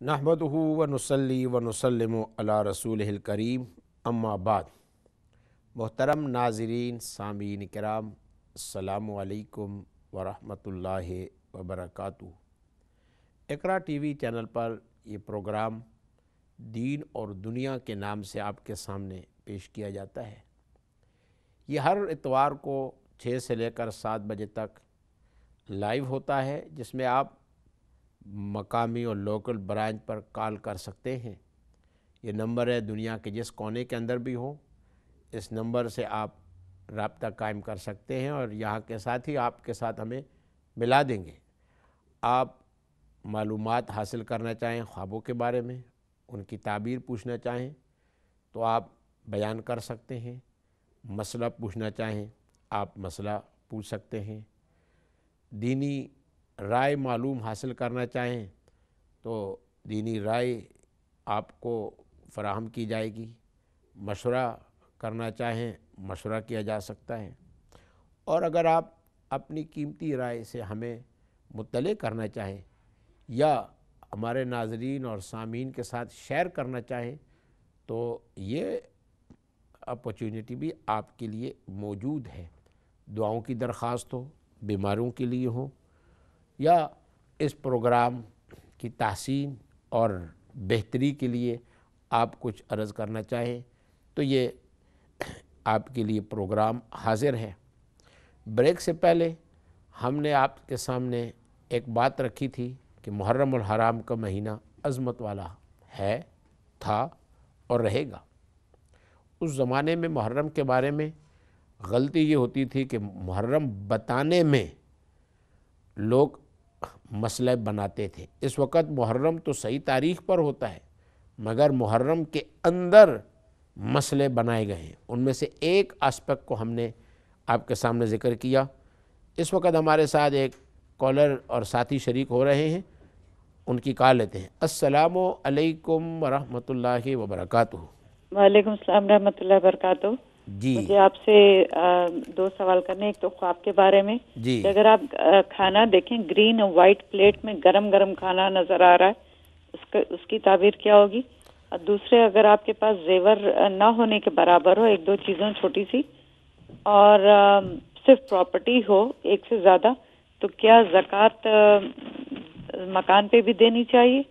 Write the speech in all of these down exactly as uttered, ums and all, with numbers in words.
नहमदुहु व नुसल्ली व नुसल्लिमु अला रसूलिहिल करीम अम्मा बाद। मोहतरम नाज़रीन सामीन किराम, अस्सलामु अलैकुम व रहमतुल्लाहि व बरकातुहू। इकरा टी वी चैनल पर ये प्रोग्राम दीन और दुनिया के नाम से आपके सामने पेश किया जाता है। ये हर इतवार को छः से लेकर सात बजे तक लाइव होता है, जिसमें आप मकामी और लोकल ब्रांच पर कॉल कर सकते हैं। ये नंबर है, दुनिया के जिस कोने के अंदर भी हो इस नंबर से आप राब्ता कायम कर सकते हैं और यहाँ के साथ ही आपके साथ हमें मिला देंगे। आप मालूमात हासिल करना चाहें ख्वाबों के बारे में, उनकी ताबीर पूछना चाहें तो आप बयान कर सकते हैं। मसला पूछना चाहें आप मसला पूछ सकते हैं। दीनी राय मालूम हासिल करना चाहें तो दीनी राय आपको फराहम की जाएगी। मशवरा करना चाहें मशवरा किया जा सकता है। और अगर आप अपनी कीमती राय से हमें मुत्तले करना चाहें या हमारे नाज़रीन और सामीन के साथ शेयर करना चाहें तो ये अपॉर्चुनिटी भी आपके लिए मौजूद है। दुआओं की दरख्वास्त हो, बीमारों के लिए हो या इस प्रोग्राम की तहसीन और बेहतरी के लिए आप कुछ अर्ज़ करना चाहें तो ये आपके लिए प्रोग्राम हाजिर है। ब्रेक से पहले हमने आपके सामने एक बात रखी थी कि मुहर्रम उल हराम का महीना अज़मत वाला है, था और रहेगा। उस ज़माने में मुहर्रम के बारे में गलती ये होती थी कि मुहर्रम बताने में लोग मसले बनाते थे। इस वक्त मुहर्रम तो सही तारीख़ पर होता है, मगर मुहर्रम के अंदर मसले बनाए गए हैं। उनमें से एक एस्पेक्ट को हमने आपके सामने ज़िक्र किया। इस वक्त हमारे साथ एक कॉलर और साथी शरीक हो रहे हैं, उनकी कॉल लेते हैं। अस्सलामु अलैकुम व रहमतुल्लाहि व बरकातुहू। वालेकुम सलाम रहमतुल्लाहि व बरकातुहू। जी, मुझे आपसे दो सवाल करने। एक तो ख्वाब के बारे में जी, कि अगर आप आ, खाना देखें, ग्रीन और वाइट प्लेट में गरम गरम खाना नजर आ रहा है, उसका उसकी ताबीर क्या होगी? और दूसरे, अगर आपके पास जेवर ना होने के बराबर हो, एक दो चीज़ों छोटी सी, और आ, सिर्फ प्रॉपर्टी हो एक से ज़्यादा, तो क्या ज़कात आ, मकान पे भी देनी चाहिए?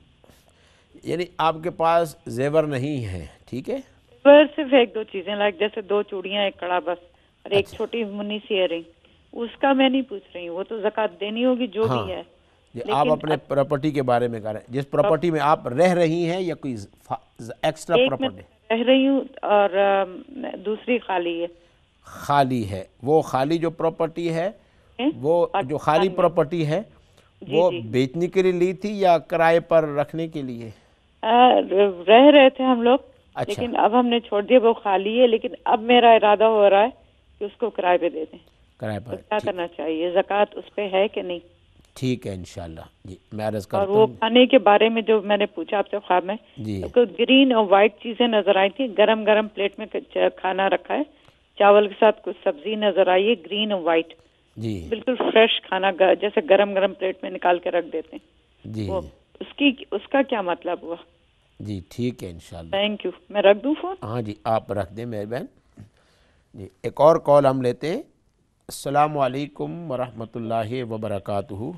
यानी आपके पास जेवर नहीं है, ठीक है? पर सिर्फ एक दो चीजें, लाइक जैसे दो चूड़ियां, एक कड़ा बस, और एक अच्छा। छोटी मुन्नी सी इयरिंग, उसका मैं नहीं पूछ रही हूँ, वो तो ज़कात देनी होगी जो हाँ, भी है। ये आप लेकिन अपने अब प्रॉपर्टी के बारे में कह रहे हैं, जिस प्रॉपर्टी में आप रह रही हैं या कोई एक्स्ट्रा एक में प्रॉपर्टी रह रही हूँ और अम, दूसरी खाली है। खाली है। वो खाली जो प्रॉपर्टी है, हैं? वो जो खाली पाकिस्तान में। प्रॉपर्टी है जी वो जी। बेचने के लिए ली थी या किराए पर रखने के लिए? आ, र- रह रहे थे हम लोग, अच्छा, लेकिन अब हमने छोड़ दिया, वो खाली है। लेकिन अब मेरा इरादा हो रहा है कि उसको किराए पे दे दें। किराए तो पर। क्या ठीक, करना चाहिए? ज़कात उस पे है कि नहीं? ठीक है, इंशाल्लाह जी मैं अर्ज़ और करता वो हूँ। खाने के बारे में जो मैंने पूछा आपसे ख्वाब में, जी, तो ग्रीन और वाइट चीजें नजर आई थी, गरम गरम प्लेट में च- खाना रखा है, चावल के साथ कुछ सब्जी नजर आई है, ग्रीन और वाइट, जी, बिल्कुल फ्रेश खाना, ग- जैसे गरम गरम प्लेट में निकाल के रख देते हैं जी, वो, उसकी उसका क्या मतलब हुआ? जी, ठीक है इंशाल्लाह। Thank you. मैं रख दूं फोन? हाँ जी, आप रख दें मेरे बहन जी। एक और कॉल हम लेते हैं। अस्सलामु अलैकुम व रहमतुल्लाहि व बरकातुहू।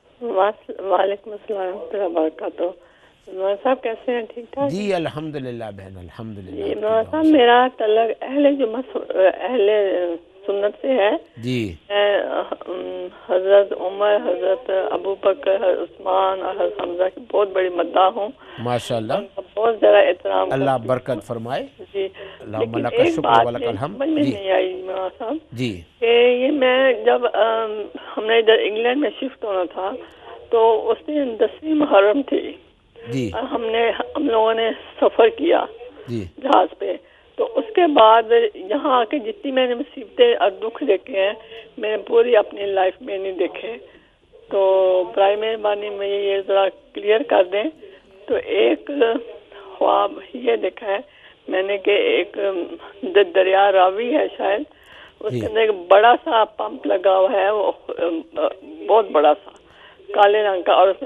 वालेकुम अस्सलाम रहमतुल्लाहि व बरकातुहू। मौलाना साहब कैसे हैं? ठीक ठाक जी हैं? अल्हम्दुलिल्लाह बहन, अल्हम्दुलिल्लाह। जी आपकी मौलाना दुआ साहब, से। मेरा तलक अहले जुमा अहले सुन्नत से है। जी, मैं हजरत उमर, हजरत अबू बकर, उस्मान और हजरत हमजा की बहुत बड़ी मद्दाह हूँ। माशाल्लाह, उनका बहुत ज़्यादा एहतराम अल्लाह करती बरकत हूँ। फरमाए। जी, अल्लाहुम्मा लेकिन लका एक शुक्र बात व मेरी लकल हम्द। समझ में जी, नहीं आई मौलाना साहब जी, कि ये मैं जब अम, हमने इधर इंग्लैंड में शिफ्ट होना था तो उस दिन दसवीं मुहर्रम थी जी, और हमने हम लोगों ने सफ़र किया जी, जहाज पे। तो उसके बाद यहाँ आके जितनी मैंने मुसीबतें और दुख देखे हैं, मैंने पूरी अपनी लाइफ में नहीं देखे। तो बराए मेहरबानी में ये ज़रा क्लियर कर दें। तो एक ख्वाब ये देखा है मैंने कि एक द- दरिया रावी है शायद, उसके जी, अंदर एक बड़ा सा पंप लगा हुआ है, वो बहुत बड़ा सा काले रंग का, और उसमें से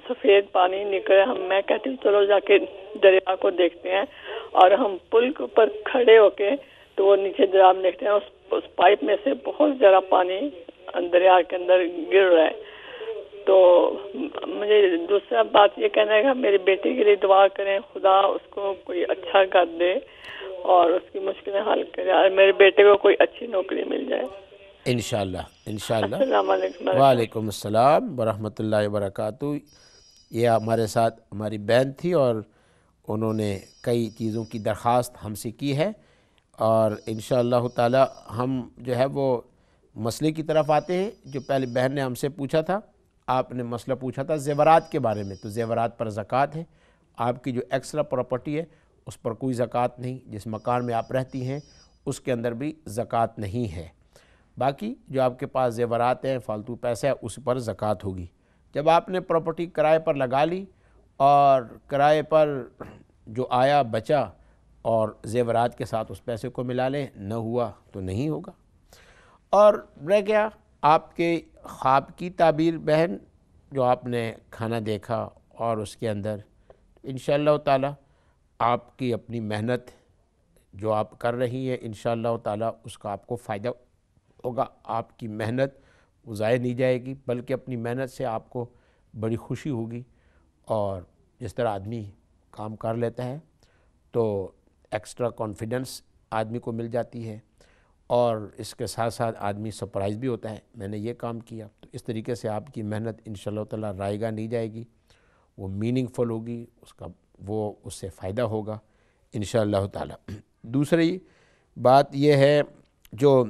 سفید پانی نکلے. ہم میں کہتی ہوں چلو جا کے دریا کو دیکھتے ہیں, اور ہم پل کے اوپر کھڑے ہو کے تو وہ نیچے دریا میں دیکھتے ہیں, اس, اس پائپ میں سے بہت زیادہ پانی دریا کے اندر گر رہا ہے. تو مجھے دوسرا بات یہ کہنا ہے کہ میری بیٹی کے لیے دعا کریں, خدا اس کو کوئی اچھا کر دے اور اس کی مشکلیں حل کرے, اور میرے بیٹے کو کوئی اچھی نوکری مل جائے انشاءاللہ انشاءاللہ. السلام علیکم. وعلیکم السلام ورحمۃ اللہ وبرکاتہ. یہ ہمارے ساتھ ہماری بہن تھی اور انہوں نے کئی چیزوں کی درخواست ہم سے کی ہے, اور انشاءاللہ تعالی ہم جو ہے وہ مسئلے کی طرف آتے ہیں جو پہلے بہن نے ہم سے پوچھا تھا. آپ نے مسئلہ پوچھا تھا زیورات کے بارے میں, تو زیورات پر زکوٰۃ ہے. آپ کی جو ایکسٹرا پراپرٹی ہے اس پر کوئی زکوٰۃ نہیں. جس مکان میں آپ رہتی ہیں اس کے اندر بھی زکوٰۃ نہیں ہے. باقی جو آپ کے پاس زیورات ہیں, فالتو پیسہ ہے, اس پر زکوٰۃ ہوگی. جب آپ نے پراپرٹی کرائے پر لگا لی اور کرائے پر جو آیا بچا اور زیورات کے ساتھ اس پیسے کو ملا لیں, نہ ہوا تو نہیں ہوگا. اور رہ گیا آپ کے خواب کی تعبیر بہن, جو آپ نے کھانا دیکھا اور اس کے اندر انشاءاللہ تعالی آپ کی اپنی محنت جو آپ کر رہی ہیں انشاءاللہ تعالی اس کا آپ کو فائدہ ہوگا. آپ کی محنت وہ ضائع نہیں جائے گی, بلکہ اپنی محنت سے آپ کو بڑی خوشی ہوگی. اور جس طرح آدمی کام کر لیتا ہے تو ایکسٹرا کانفیڈنس آدمی کو مل جاتی ہے, اور اس کے ساتھ ساتھ آدمی سرپرائز بھی ہوتا ہے میں نے یہ کام کیا. تو اس طریقے سے آپ کی محنت انشاءاللہ تعالی رائے گاہ نہیں جائے گی, وہ میننگ فل ہوگی, اس کا وہ اس سے فائدہ ہوگا انشاءاللہ تعالی. دوسری بات یہ ہے جو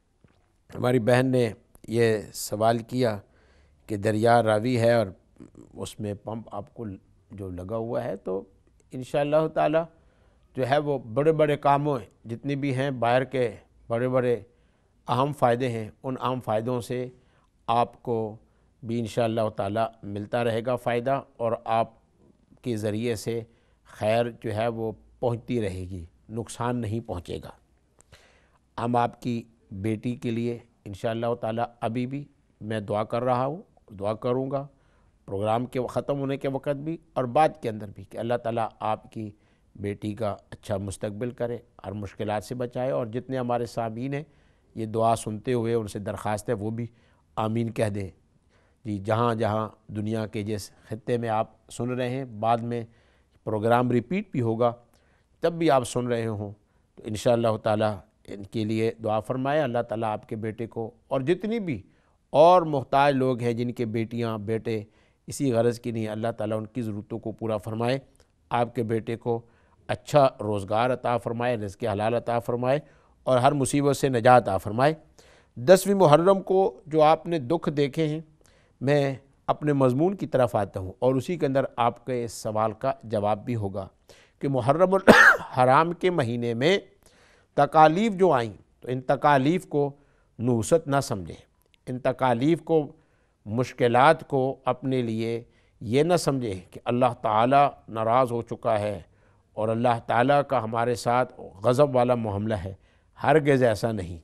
ہماری بہن نے یہ سوال کیا کہ دریا راوی ہے اور اس میں پمپ آپ کو جو لگا ہوا ہے, تو انشاءاللہ تعالی جو ہے وہ بڑے بڑے کاموں جتنی بھی ہیں باہر کے بڑے بڑے اہم فائدے ہیں, ان اہم فائدوں سے آپ کو بھی انشاءاللہ تعالی ملتا رہے گا فائدہ, اور آپ کے ذریعے سے خیر جو ہے وہ پہنچتی رہے گی, نقصان نہیں پہنچے گا. ہم آپ کی بیٹی کے لیے انشاءاللہ تعالی ابھی بھی میں دعا کر رہا ہوں, دعا کروں گا پروگرام کے ختم ہونے کے وقت بھی اور بعد کے اندر بھی, کہ اللہ تعالیٰ آپ کی بیٹی کا اچھا مستقبل کرے, ہر مشکلات سے بچائے. اور جتنے ہمارے سامعین ہیں یہ دعا سنتے ہوئے ان سے درخواست ہے وہ بھی آمین کہہ دیں. جی جہاں جہاں دنیا کے جس خطے میں آپ سن رہے ہیں, بعد میں پروگرام ریپیٹ بھی ہوگا تب بھی آپ سن رہے ہوں, تو انشاءاللہ تعالیٰ ان کے لیے دعا فرمائے. اللہ تعالیٰ آپ کے بیٹے کو اور جتنی بھی اور محتاج لوگ ہیں جن کے بیٹیاں بیٹے اسی غرض کی نہیں, اللہ تعالیٰ ان کی ضرورتوں کو پورا فرمائے. آپ کے بیٹے کو اچھا روزگار عطا فرمائے, رزق حلال عطا فرمائے, اور ہر مصیبت سے نجات عطا فرمائے. دسویں محرم کو جو آپ نے دکھ دیکھے ہیں, میں اپنے مضمون کی طرف آتا ہوں اور اسی کے اندر آپ کے اس سوال کا جواب بھی ہوگا کہ محرم الحرام کے مہینے میں تکالیف جو آئیں تو ان تکالیف کو نحوست نہ سمجھیں, ان تکالیف کو مشکلات کو اپنے لیے یہ نہ سمجھیں کہ اللہ تعالیٰ ناراض ہو چکا ہے اور اللہ تعالیٰ کا ہمارے ساتھ غضب والا معاملہ ہے. ہرگز ایسا نہیں.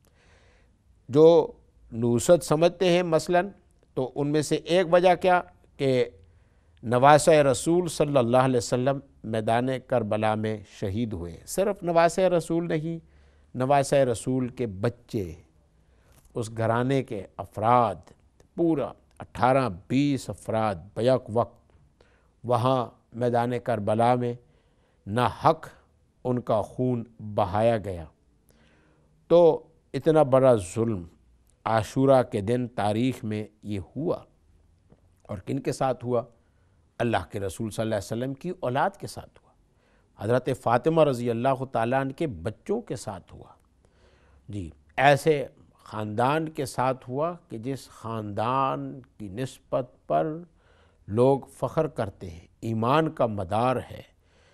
جو نحوست سمجھتے ہیں مثلاً, تو ان میں سے ایک وجہ کیا کہ نواسہ رسول صلی اللہ علیہ وسلم میدان کربلا میں شہید ہوئے. صرف نواسہ رسول نہیں, نواسہ رسول کے بچے, اس گھرانے کے افراد, پورا اٹھارہ بیس افراد بیک وقت وہاں میدان کربلا میں ناحق ان کا خون بہایا گیا. تو اتنا بڑا ظلم عاشورہ کے دن تاریخ میں یہ ہوا, اور کن کے ساتھ ہوا؟ اللہ کے رسول صلی اللہ علیہ وسلم کی اولاد کے ساتھ ہوا, حضرت فاطمہ رضی اللہ تعالیٰ عنہ کے بچوں کے ساتھ ہوا. جی ایسے خاندان کے ساتھ ہوا کہ جس خاندان کی نسبت پر لوگ فخر کرتے ہیں, ایمان کا مدار ہے,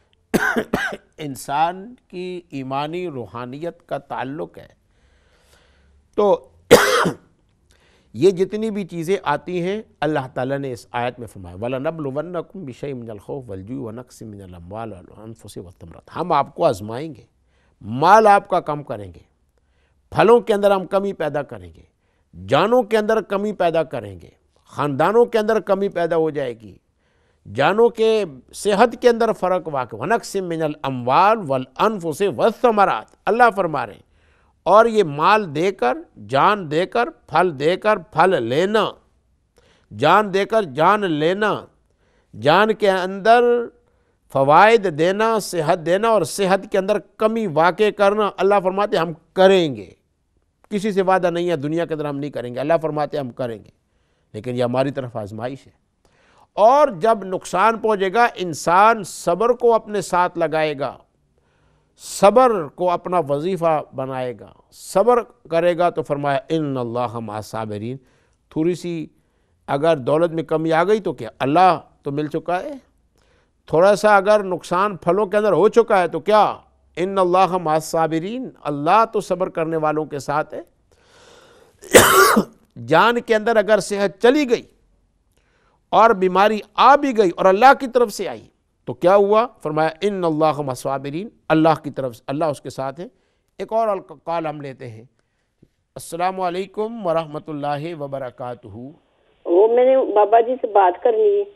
انسان کی ایمانی روحانیت کا تعلق ہے. تو یہ جتنی بھی چیزیں آتی ہیں اللہ تعالیٰ نے اس آیت میں فرمایا وَلَنَبْلُوَنَّكُمْ بِشَيْءٍ مِّنَ الْخَوْفِ وَالْجُوعِ وَنَقْصٍ مِّنَ الْأَمْوَالِ وَالْأَنفُسِ وَالثَّمَرَاتِ. ہم آپ کو آزمائیں گے, مال آپ کا کم کریں گے, پھلوں کے اندر ہم کمی پیدا کریں گے, جانوں کے اندر کمی پیدا کریں گے, خاندانوں کے اندر کمی پیدا ہو جائے گی, جانوں کے صحت کے اندر فرق واقع وَنَقْصٍ مِّنَ الْأَمْوَالِ وَالْأَنفُسِ وَالثَّمَرَاتِ، اللہ فرما رہے ہیں، اور یہ مال دے کر، جان دے کر، پھل دے کر پھل لینا، جان دے کر جان لینا، جان کے اندر فوائد دینا، صحت دینا، اور صحت کے اندر کمی واقع کرنا، اللہ فرماتے ہیں ہم کریں گے۔ کسی سے وعدہ نہیں ہے دنیا کے اندر ہم نہیں کریں گے، اللہ فرماتے ہیں ہم کریں گے، لیکن یہ ہماری طرف آزمائش ہے۔ اور جب نقصان پہنچے گا، انسان صبر کو اپنے ساتھ لگائے گا، صبر کو اپنا وظیفہ بنائے گا، صبر کرے گا تو فرمایا ان اللہ مع الصابرین۔ تھوڑی سی اگر دولت میں کمی آ گئی تو کیا اللہ تو مل چکا ہے، تھوڑا سا اگر نقصان پھلوں کے اندر ہو چکا ہے تو کیا ان اللہ مع الصابرین، اللہ تو صبر کرنے والوں کے ساتھ ہے۔ جان کے اندر اگر صحت چلی گئی اور بیماری آ بھی گئی اور اللہ کی طرف سے آئی تو کیا ہوا؟ فرمایا ان اللہ مع الصابرین، اللہ کی طرف سے، اللہ اس کے ساتھ ہے۔ ایک اور کال ہم لیتے ہیں۔ السلام علیکم ورحمۃ اللہ وبرکاتہ۔ وہ میں نے بابا جی سے بات کرنی ہے،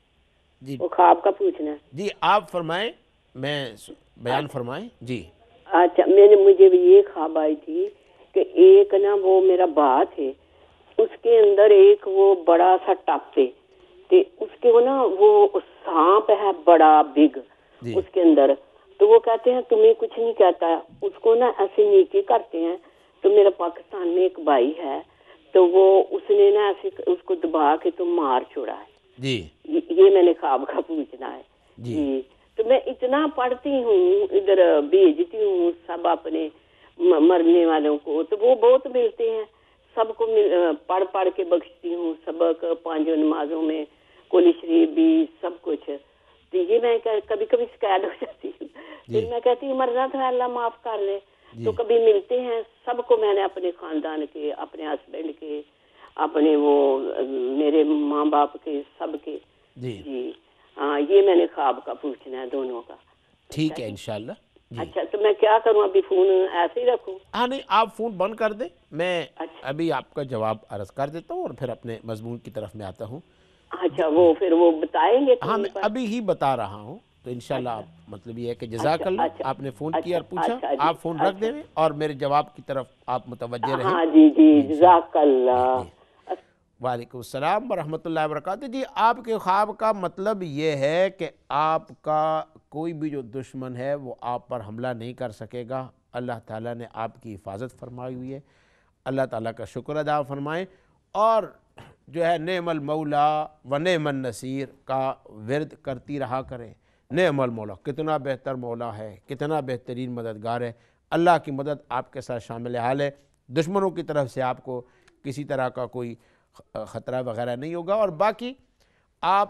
جی وہ خواب کا پوچھنا ہے۔ جی آپ فرمائیں، میں بیان فرمائیں۔ جی اچھا، میں نے مجھے بھی یہ خواب آئی تھی کہ ایک نا وہ میرا بات ہے، اس کے اندر ایک وہ بڑا سا ٹپ ہے، تے اس کے وہ نا وہ سانپ ہے بڑا بگ جی اس کے اندر، تو وہ کہتے ہیں تمہیں کچھ نہیں کہتا، اس کو نا ایسے نیکی کرتے ہیں۔ تو میرا پاکستان میں ایک بھائی ہے، تو وہ اس نے نا ایسے اس کو دبا کے تو مار چھوڑا ہے۔ جی یہ میں نے خواب کا پوچھنا ہے۔ جی جی تو میں اتنا پڑھتی ہوں، ادھر بھیجتی ہوں سب اپنے مرنے والوں کو، تو وہ بہت ملتے ہیں، سب کو پڑھ پڑھ کے بخشتی ہوں، سبق پانچوں نمازوں میں قرآن شریف بھی سب کچھ۔ تو یہ میں کبھی کبھی شکایت ہو جاتی ہوں، پھر میں کہتی ہوں مرنا تھا اللہ معاف کر لے۔ تو کبھی ملتے ہیں سب کو، میں نے اپنے خاندان کے، اپنے ہسبینڈ کے، اپنے وہ میرے ماں باپ کے، سب کے۔ جی جی ہاں، یہ میں نے خواب کا پوچھنا ہے دونوں کا۔ ٹھیک ہے انشاءاللہ۔ جی اچھا تو میں کیا کروں، ابھی فون ایسے ہی رکھوں؟ ہاں نہیں، آپ فون بند کر دیں، میں اچھا ابھی آپ کا جواب عرض کر دیتا ہوں اور پھر اپنے مضمون کی طرف میں آتا ہوں۔ اچھا، وہ پھر وہ بتائیں گے ہاں فون میں پر؟ ابھی ہی بتا رہا ہوں، تو انشاءاللہ آپ مطلب یہ ہے کہ جزاک اچھا، اللہ، اچھا، آپ نے فون اچھا، کیا اور پوچھا، اچھا جی، آپ فون رکھ اچھا۔ دیں اور میرے جواب کی طرف آپ متوجہ رہیں۔ ہاں جی جی، جی، جزاک اللہ۔ جی۔ وعلیکم السلام ورحمۃ اللہ وبرکاتہ۔ جی آپ کے خواب کا مطلب یہ ہے کہ آپ کا کوئی بھی جو دشمن ہے وہ آپ پر حملہ نہیں کر سکے گا، اللہ تعالیٰ نے آپ کی حفاظت فرمائی ہوئی ہے، اللہ تعالیٰ کا شکر ادا فرمائیں، اور جو ہے نعم المولا و نعم النصیر کا ورد کرتی رہا کریں۔ نعم المولا، کتنا بہتر مولا ہے، کتنا بہترین مددگار ہے، اللہ کی مدد آپ کے ساتھ شامل حال ہے، دشمنوں کی طرف سے آپ کو کسی طرح کا کوئی خطرہ وغیرہ نہیں ہوگا۔ اور باقی آپ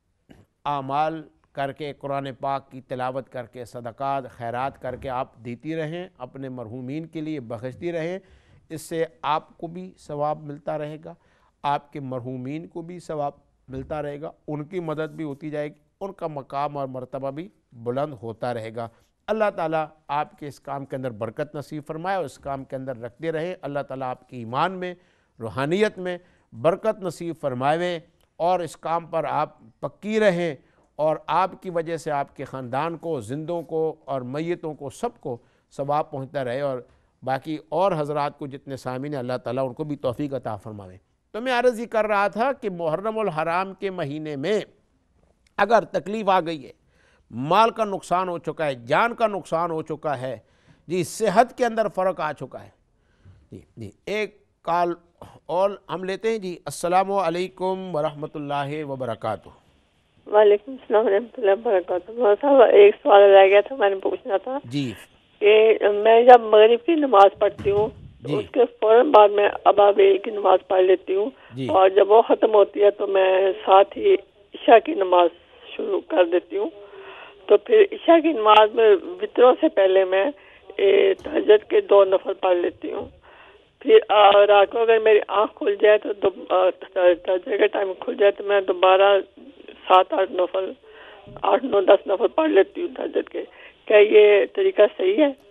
اعمال کر کے، قرآن پاک کی تلاوت کر کے، صدقات خیرات کر کے آپ دیتی رہیں، اپنے مرحومین کے لیے بخشتی رہیں، اس سے آپ کو بھی ثواب ملتا رہے گا، آپ کے مرحومین کو بھی ثواب ملتا رہے گا، ان کی مدد بھی ہوتی جائے گی، ان کا مقام اور مرتبہ بھی بلند ہوتا رہے گا۔ اللہ تعالیٰ آپ کے اس کام کے اندر برکت نصیب فرمائے اور اس کام کے اندر رکھتے رہیں۔ اللہ تعالیٰ آپ کی ایمان میں، روحانیت میں برکت نصیب فرمائے اور اس کام پر آپ پکی رہیں، اور آپ کی وجہ سے آپ کے خاندان کو، زندوں کو اور میتوں کو، سب کو ثواب پہنچتا رہے، اور باقی اور حضرات کو جتنے سامعین ہیں اللہ تعالیٰ ان کو بھی توفیق عطا فرمائے۔ تو میں عرض یہ کر رہا تھا کہ محرم الحرام کے مہینے میں اگر تکلیف آ گئی ہے، مال کا نقصان ہو چکا ہے، جان کا نقصان ہو چکا ہے، جی صحت کے اندر فرق آ چکا ہے، جی جی ایک کال اور ہم لیتے ہیں۔ جی السلام علیکم ورحمۃ اللہ وبرکاتہ۔ وعلیکم السلام ورحمۃ اللہ وبرکاتہ۔ مولانا صاحب ایک سوال رہ گیا تھا، میں نے پوچھنا تھا جی کہ میں جب مغرب کی نماز پڑھتی ہوں جی اس کے فوراً بعد میں ابابیل کی نماز پڑھ لیتی ہوں، جی اور جب وہ ختم ہوتی ہے تو میں ساتھ ہی عشاء کی نماز شروع کر دیتی ہوں۔ تو پھر عشاء کی نماز میں وطروں سے پہلے میں تہجد کے دو نفل پڑھ لیتی ہوں، پھر رات کو اگر میری آنکھ کھل جائے تو تہجد کا ٹائم کھل جائے تو میں دوبارہ سات آٹھ نفل آٹھ نو دس نفل پڑھ لیتی ہوں تہجد کے۔ کیا یہ طریقہ صحیح ہے؟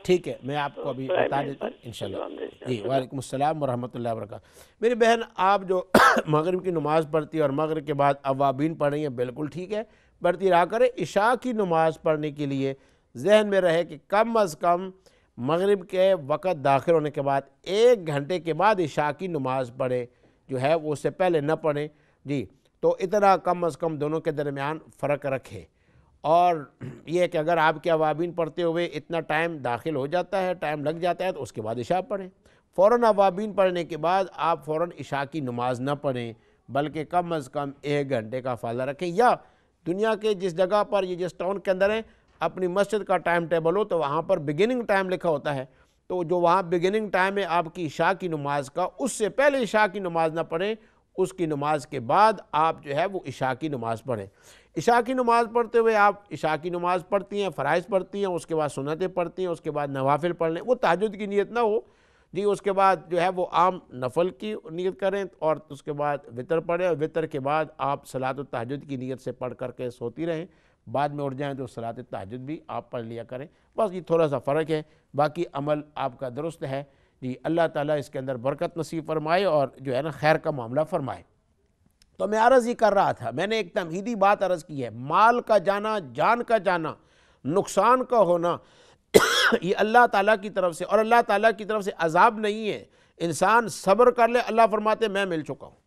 ٹھیک ہے، میں آپ کو ابھی بتا دیتا ہوں انشاءاللہ۔ جی وعلیکم السلام ورحمۃ اللہ وبرکاتہ۔ میری بہن، آپ جو مغرب کی نماز پڑھتی ہے اور مغرب کے بعد اوابین پڑھ رہی ہیں، بالکل ٹھیک ہے، پڑھتی رہا کرے۔ عشاء کی نماز پڑھنے کے لیے ذہن میں رہے کہ کم از کم مغرب کے وقت داخل ہونے کے بعد ایک گھنٹے کے بعد عشاء کی نماز پڑھے، جو ہے وہ اس سے پہلے نہ پڑھیں۔ جی تو اتنا کم از کم دونوں کے درمیان فرق رکھے، اور یہ کہ اگر آپ کے اوابین پڑھتے ہوئے اتنا ٹائم داخل ہو جاتا ہے، ٹائم لگ جاتا ہے، تو اس کے بعد عشاء پڑھیں۔ فوراً اوابین پڑھنے کے بعد آپ فوراً عشاء کی نماز نہ پڑھیں، بلکہ کم از کم ایک گھنٹے کا فاصلہ رکھیں، یا دنیا کے جس جگہ پر یہ جس ٹاؤن کے اندر ہے اپنی مسجد کا ٹائم ٹیبل ہو تو وہاں پر بگننگ ٹائم لکھا ہوتا ہے، تو جو وہاں بگننگ ٹائم ہے آپ کی عشاء کی نماز کا، اس سے پہلے عشاء کی نماز نہ پڑھیں، اس کی نماز کے بعد آپ جو ہے وہ عشاء کی نماز پڑھیں۔ عشاء کی نماز پڑھتے ہوئے آپ عشاء کی نماز پڑھتی ہیں، فرائض پڑھتی ہیں، اس کے بعد سنتیں پڑھتی ہیں، اس کے بعد نوافل پڑھ لیں، وہ تہجد کی نیت نہ ہو جی، اس کے بعد جو ہے وہ عام نفل کی نیت کریں، اور اس کے بعد وطر پڑھیں، اور وطر کے بعد آپ صلاۃ التہجد کی نیت سے پڑھ کر کے سوتی رہیں، بعد میں اٹھ جائیں تو صلاۃ التہجد بھی آپ پڑھ لیا کریں۔ بس یہ تھوڑا سا فرق ہے، باقی عمل آپ کا درست ہے جی۔ اللہ تعالیٰ اس کے اندر برکت نصیب فرمائے اور جو ہے نا خیر کا معاملہ فرمائے۔ تو میں عرض یہ کر رہا تھا، میں نے ایک تمہیدی بات عرض کی ہے، مال کا جانا، جان کا جانا، نقصان کا ہونا یہ اللہ تعالیٰ کی طرف سے، اور اللہ تعالیٰ کی طرف سے عذاب نہیں ہے۔ انسان صبر کر لے، اللہ فرماتے میں مل چکا ہوں۔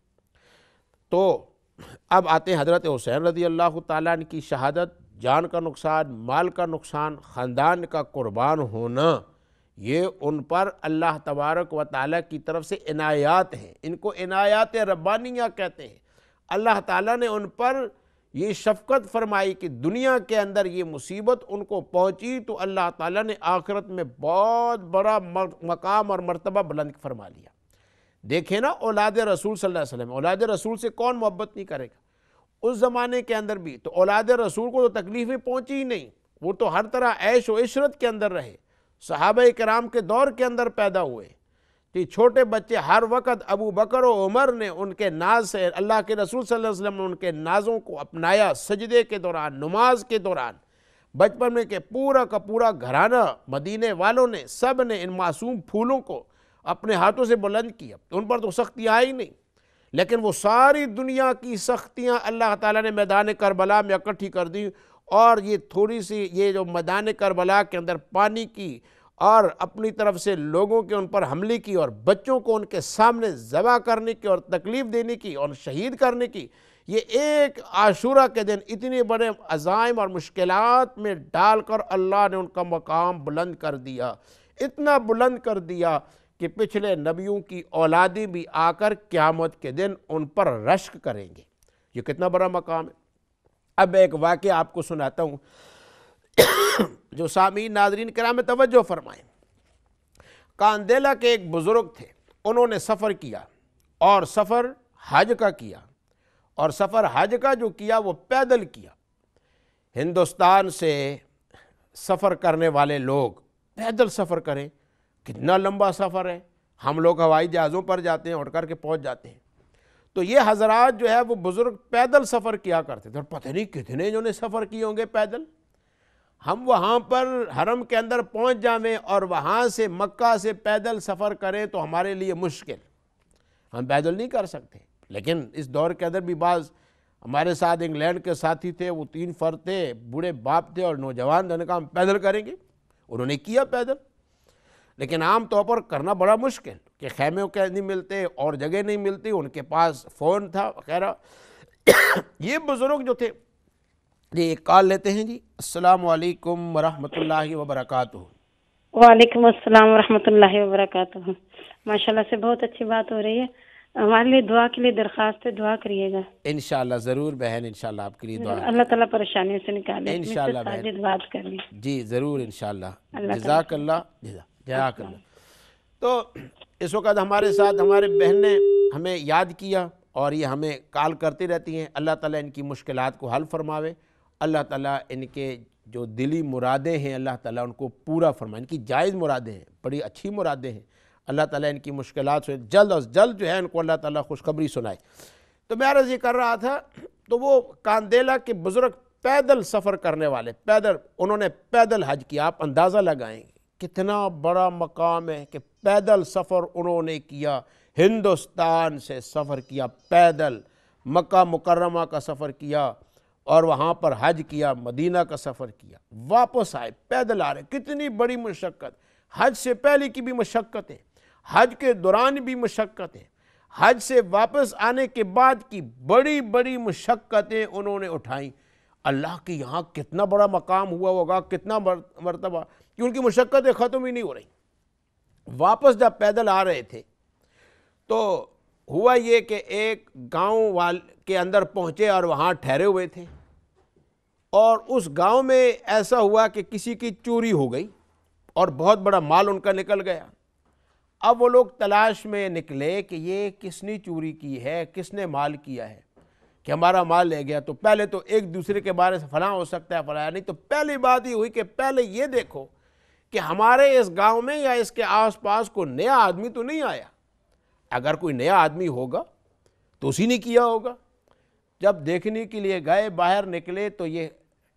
تو اب آتے ہیں حضرت حسین رضی اللہ تعالیٰ عنہ کی شہادت، جان کا نقصان، مال کا نقصان، خاندان کا قربان ہونا، یہ ان پر اللہ تبارک و تعالیٰ کی طرف سے عنایات ہیں، ان کو عنایات ربانیہ کہتے ہیں۔ اللہ تعالیٰ نے ان پر یہ شفقت فرمائی کہ دنیا کے اندر یہ مصیبت ان کو پہنچی تو اللہ تعالیٰ نے آخرت میں بہت بڑا مقام اور مرتبہ بلند فرما لیا۔ دیکھیں نا اولاد رسول صلی اللہ علیہ وسلم، اولاد رسول سے کون محبت نہیں کرے گا؟ اس زمانے کے اندر بھی تو اولاد رسول کو تو تکلیفیں پہنچی ہی نہیں، وہ تو ہر طرح عیش و عشرت کے اندر رہے، صحابہ کرام کے دور کے اندر پیدا ہوئے، چھوٹے بچے ہر وقت ابو بکر و عمر نے ان کے ناز سے، اللہ کے رسول صلی اللہ علیہ وسلم نے ان کے نازوں کو اپنایا، سجدے کے دوران، نماز کے دوران، بچپن میں کہ پورا کا پورا گھرانہ مدینے والوں نے سب نے ان معصوم پھولوں کو اپنے ہاتھوں سے بلند کیا۔ ان پر تو سختیاں آئی نہیں، لیکن وہ ساری دنیا کی سختیاں اللہ تعالیٰ نے میدان کربلا میں اکٹھی کر دی، اور یہ تھوڑی سی یہ جو میدان کربلا کے اندر پانی کی اور اپنی طرف سے لوگوں کے ان پر حملے کی، اور بچوں کو ان کے سامنے ذبح کرنے کی اور تکلیف دینے کی اور شہید کرنے کی، یہ ایک عاشورہ کے دن اتنے بڑے عزائم اور مشکلات میں ڈال کر اللہ نے ان کا مقام بلند کر دیا، اتنا بلند کر دیا کہ پچھلے نبیوں کی اولادیں بھی آ کر قیامت کے دن ان پر رشک کریں گے۔ یہ کتنا بڑا مقام ہے۔ اب ایک واقعہ آپ کو سناتا ہوں جو سامعین ناظرین کرام میں توجہ فرمائیں۔ کاندیلا کے ایک بزرگ تھے، انہوں نے سفر کیا، اور سفر حج کا کیا، اور سفر حج کا جو کیا وہ پیدل کیا۔ ہندوستان سے سفر کرنے والے لوگ پیدل سفر کریں، کتنا لمبا سفر ہے، ہم لوگ ہوائی جہازوں پر جاتے ہیں، اٹھ کر کے پہنچ جاتے ہیں، تو یہ حضرات جو ہے وہ بزرگ پیدل سفر کیا کرتے تھے، اور پتہ نہیں کتنے جو نے سفر کیے ہوں گے پیدل۔ ہم وہاں پر حرم کے اندر پہنچ جائیں اور وہاں سے مکہ سے پیدل سفر کریں تو ہمارے لیے مشکل، ہم پیدل نہیں کر سکتے، لیکن اس دور کے اندر بھی بعض ہمارے ساتھ انگلینڈ کے ساتھی تھے، وہ تین فرد تھے، بوڑھے باپ تھے اور نوجوان، نے کہا ہم پیدل کریں گے، انہوں نے کیا پیدل، لیکن عام طور پر کرنا بڑا مشکل کہ خیموں کے نہیں ملتے اور جگہ نہیں ملتی، ان کے پاس فون تھا وغیرہ۔ یہ بزرگ جو تھے، جی ایک کال لیتے ہیں جی۔ السلام علیکم ورحمۃ اللہ وبرکاتہ۔ وعلیکم السلام ورحمۃ اللہ وبرکاتہ۔ ماشاءاللہ سے بہت اچھی بات ہو رہی ہے، ہمارے لیے دعا کے لیے درخواست ہے، دعا کریے گا انشاءاللہ ضرور بہن، انشاءاللہ آپ کے لیے دعا، اللہ تعالیٰ پریشانیوں سے نکالے، انشاءاللہ بہن، ساجد بات کریں جی ضرور انشاءاللہ، جزاک اللہ جزاک اللہ۔ تو اس وقت ہمارے ساتھ ہمارے بہن نے ہمیں یاد کیا، اور یہ ہمیں کال کرتی رہتی ہیں، اللہ تعالیٰ ان کی مشکلات کو حل فرماوے، اللہ تعالیٰ ان کے جو دلی مرادیں ہیں اللہ تعالیٰ ان کو پورا فرمائے، ان کی جائز مرادیں ہیں، بڑی اچھی مرادیں ہیں، اللہ تعالیٰ ان کی مشکلات سے جلد از جلد جو ہے ان کو اللہ تعالیٰ خوشخبری سنائے۔ تو میں عرض یہ کر رہا تھا، تو وہ کاندیلا کے بزرگ پیدل سفر کرنے والے، پیدل انہوں نے پیدل حج کیا، آپ اندازہ لگائیں کتنا بڑا مقام ہے کہ پیدل سفر انہوں نے کیا، ہندوستان سے سفر کیا پیدل، مکہ مکرمہ کا سفر کیا اور وہاں پر حج کیا، مدینہ کا سفر کیا، واپس آئے پیدل آ رہے، کتنی بڑی مشقت، حج سے پہلے کی بھی مشقت ہے، حج کے دوران بھی مشقت ہے، حج سے واپس آنے کے بعد کی بڑی بڑی مشقتیں انہوں نے اٹھائیں۔ اللہ کے یہاں کتنا بڑا مقام ہوا ہوگا، کتنا مرتبہ، کہ ان کی مشقتیں ختم ہی نہیں ہو رہی۔ واپس جب پیدل آ رہے تھے تو ہوا یہ کہ ایک گاؤں وال کے اندر پہنچے اور وہاں ٹھہرے ہوئے تھے، اور اس گاؤں میں ایسا ہوا کہ کسی کی چوری ہو گئی اور بہت بڑا مال ان کا نکل گیا۔ اب وہ لوگ تلاش میں نکلے کہ یہ کس نے چوری کی ہے، کس نے مال کیا ہے کہ ہمارا مال لے گیا۔ تو پہلے تو ایک دوسرے کے بارے سے فلاں ہو سکتا ہے فلاں نہیں، تو پہلی بات یہ ہوئی کہ پہلے یہ دیکھو کہ ہمارے اس گاؤں میں یا اس کے آس پاس کوئی نیا آدمی تو نہیں آیا، اگر کوئی نیا آدمی ہوگا تو اسی نے کیا ہوگا۔ جب دیکھنے کے لیے گئے، باہر نکلے تو یہ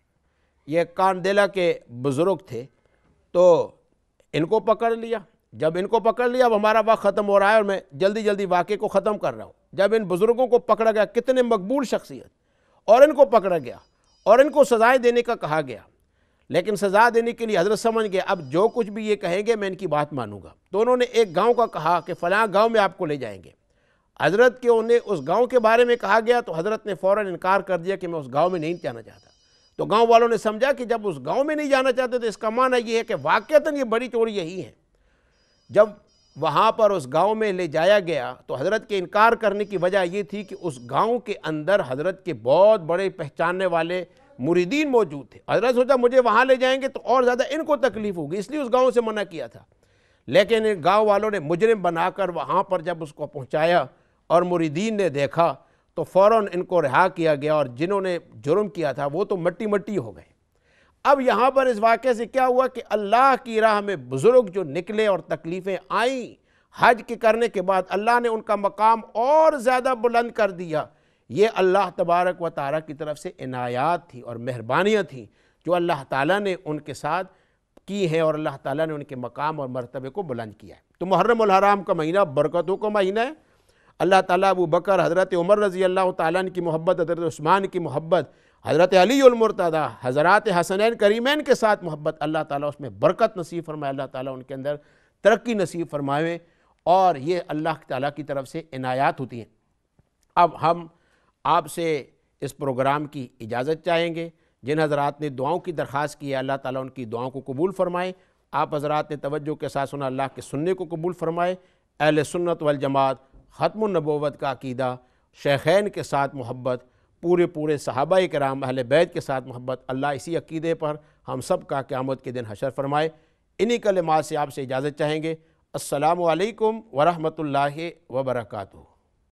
یہ کاندیلا کے بزرگ تھے، تو ان کو پکڑ لیا۔ جب ان کو پکڑ لیا، اب ہمارا وقت ختم ہو رہا ہے اور میں جلدی جلدی واقعے کو ختم کر رہا ہوں۔ جب ان بزرگوں کو پکڑا گیا، کتنے مقبول شخصیت، اور ان کو پکڑا گیا اور ان کو سزائیں دینے کا کہا گیا، لیکن سزا دینے کے لیے حضرت سمجھ گئے اب جو کچھ بھی یہ کہیں گے میں ان کی بات مانوں گا، تو انہوں نے ایک گاؤں کا کہا کہ فلاں گاؤں میں آپ کو لے جائیں گے۔ حضرت کے انہیں اس گاؤں کے بارے میں کہا گیا تو حضرت نے فوراً انکار کر دیا کہ میں اس گاؤں میں نہیں جانا چاہتا۔ تو گاؤں والوں نے سمجھا کہ جب اس گاؤں میں نہیں جانا چاہتے تو اس کا معنی یہ ہے کہ واقعتاً یہ بڑی چوری یہی ہے۔ جب وہاں پر اس گاؤں میں لے جایا گیا تو حضرت کے انکار کرنے کی وجہ یہ تھی کہ اس گاؤں کے اندر حضرت کے بہت بڑے پہچاننے والے مریدین موجود تھے۔ حضرت سوچا مجھے وہاں لے جائیں گے تو اور زیادہ ان کو تکلیف ہوگی، اس لیے اس گاؤں سے منع کیا تھا، لیکن گاؤں والوں نے مجرم بنا کر وہاں پر جب اس کو پہنچایا اور مریدین نے دیکھا تو فوراً ان کو رہا کیا گیا، اور جنہوں نے جرم کیا تھا وہ تو مٹی مٹی ہو گئے۔ اب یہاں پر اس واقعے سے کیا ہوا کہ اللہ کی راہ میں بزرگ جو نکلے اور تکلیفیں آئیں، حج کے کرنے کے بعد اللہ نے ان کا مقام اور زیادہ بلند کر دیا۔ یہ اللہ تبارک و تعالیٰ کی طرف سے عنایات تھی اور مہربانیاں تھیں جو اللہ تعالیٰ نے ان کے ساتھ کی ہیں، اور اللہ تعالیٰ نے ان کے مقام اور مرتبے کو بلند کیا ہے۔ تو محرم الحرام کا مہینہ برکتوں کا مہینہ ہے۔ اللہ تعالیٰ ابو بکر، حضرت عمر رضی اللہ تعالیٰ عنہ کی محبت، حضرت عثمان کی محبت، حضرت علی المرتضیٰ، حضرات حسنین کریمین کے ساتھ محبت، اللہ تعالیٰ اس میں برکت نصیب فرمائے، اللہ تعالیٰ ان کے اندر ترقی نصیب فرمائے، اور یہ اللہ تعالیٰ کی طرف سے عنایات ہوتی ہیں۔ اب ہم آپ سے اس پروگرام کی اجازت چاہیں گے۔ جن حضرات نے دعاؤں کی درخواست کی ہے اللہ تعالیٰ ان کی دعاؤں کو قبول فرمائے۔ آپ حضرات نے توجہ کے ساتھ سنا، اللہ کے سننے کو قبول فرمائے۔ اہل سنت والجماعت، ختم النبوت کا عقیدہ، شیخین کے ساتھ محبت، پورے پورے صحابہ کرام اہل بیت کے ساتھ محبت، اللہ اسی عقیدے پر ہم سب کا قیامت کے دن حشر فرمائے۔ انہی کلمات سے آپ سے اجازت چاہیں گے۔ السلام علیکم ورحمۃ اللہ وبرکاتہ۔